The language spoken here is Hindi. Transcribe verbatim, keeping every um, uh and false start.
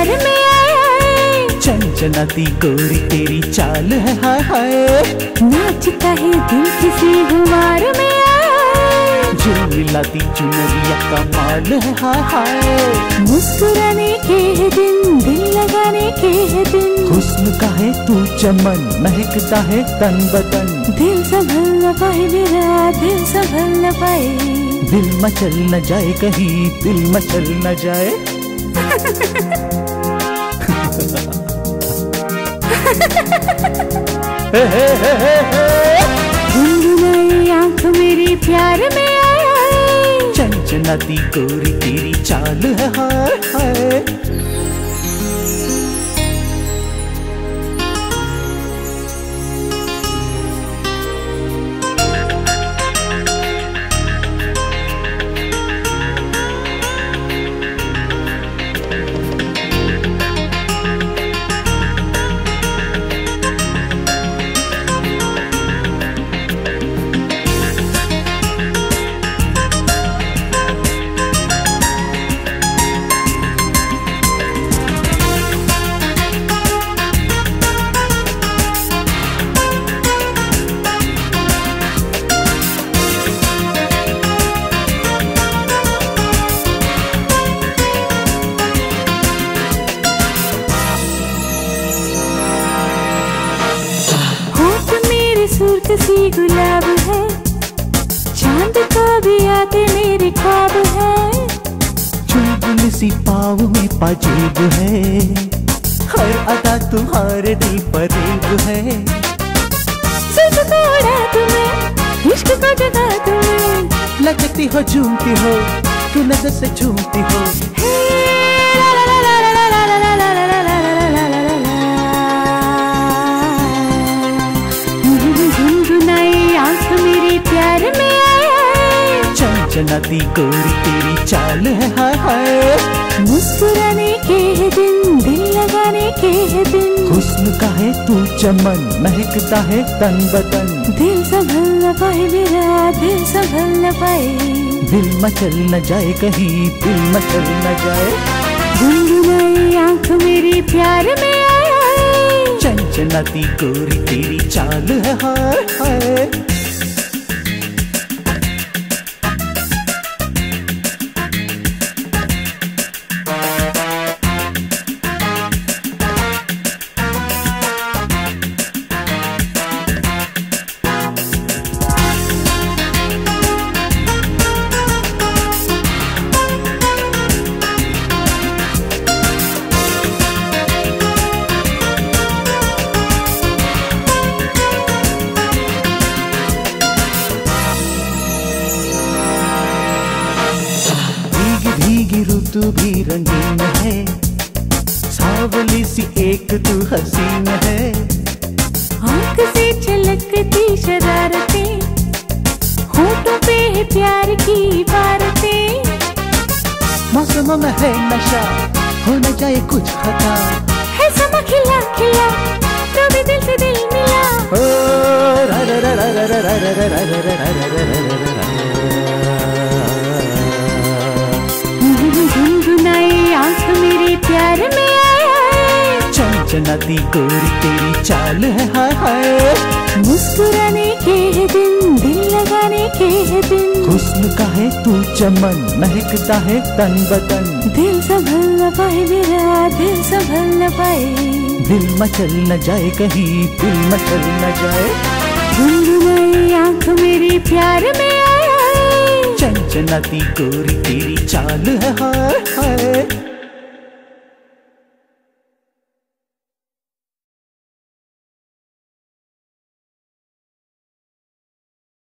प्यार में आए, चंचनाती गोरी तेरी चाल है हाय हाय, नाचता है दिल किसी गुमार में आए, झिलमिलाती चुनरिया कमाल है हाय हाय, मुस्कुराने के है दिन दिल लगाने के है दिन, हुस्न का है तू चमन महकता है तन बदन, दिल संभल न पाए मेरा दिल संभल न पाए, दिल मचल न जाए कहीं दिल मचल न जाए। गुनगुनाई आँख मेरी प्यार में आए, चंचनाती गोरी तेरी चाल है हाय हाय। सूरत सी गुलाब है, चांद को भी आते मेरे ख्वाब है, चुलबुल सी पाव में पाजेब है, हर अदा तुम्हारे दिल फरेब है, सिर्फ तोड़ा तुम्हें इश्क को जगा तुम्हें, लगती हो झूमती हो तू नजर से झूमती हो, प्यार में आए, चंचनाती गोरी तेरी चाल है हाय हाय, मुस्कुराने के है दिन दिल लगाने के है दिन, हुस्न का है तू चमन महकता है तन बदन, दिल संभल न पाए मेरा दिल संभल न पाए, दिल मचल न जाए कहीं दिल मचल न जाए। गुनगुनाई आँख मेरी प्यार में आए, चंचनाती गोरी तेरी चाल है हाय हाय। भीगी ऋतु भी रंगीन है, सावली सी एक तू हसीन है, आँख से छलकती शरारतें, होठों पे है प्यार की बारतें, मौसम में है नशा हो न जाए कुछ खता, है समा खिला खिला तो भी दिल से दिल मिला, ओ रा रा रा रा रा रा रा रा रा रा रा रा। गुनगुनाई आँख मेरे प्यार में आए, चंचनाती गोरी तेरी चाल है हाय हाय, मुस्कुराने के है दिन दिल लगाने के है दिन, हुस्न का है तू चमन महकता है तन बदन, दिल संभल न पाए मेरा दिल संभल न पाए, दिल मचल न जाए कहीं दिल मचल न जाए। गुनगुनाई आँख मेरी प्यार में आए, चंचनाती गोरी तेरी चाल है हाय हाय।